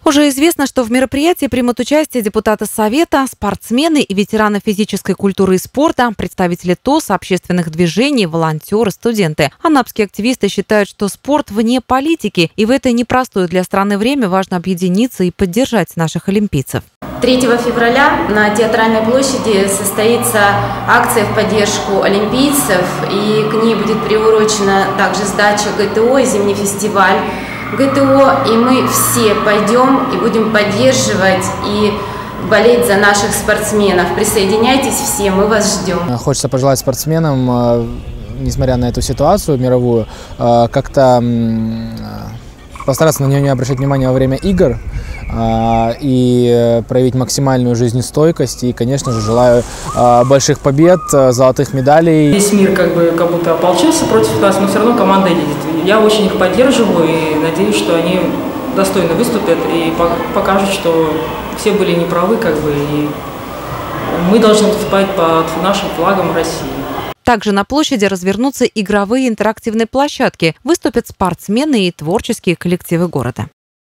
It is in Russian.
Уже известно, что в мероприятии примут участие депутаты Совета, спортсмены и ветераны физической культуры и спорта, представители ТОС, общественных движений, волонтеры, студенты. Анапские активисты считают, что спорт вне политики, и в это непростое для страны время важно объединиться и поддержать наших олимпийцев. 3 февраля на Театральной площади состоится акция в поддержку олимпийцев, и к ней будет приурочена также сдача ГТО и зимний фестиваль ГТО, и мы все пойдем и будем поддерживать и болеть за наших спортсменов. Присоединяйтесь все, мы вас ждем. Хочется пожелать спортсменам, несмотря на эту ситуацию мировую, как-то постараться на нее не обращать внимания во время игр и проявить максимальную жизнестойкость. И, конечно же, желаю больших побед, золотых медалей. Весь мир как будто ополчился против нас, но все равно команда едет. Я очень их поддерживаю и надеюсь, что они достойно выступят и покажут, что все были неправы, и мы должны выступать под нашим флагом России. Также на площади развернутся игровые интерактивные площадки, выступят спортсмены и творческие коллективы города.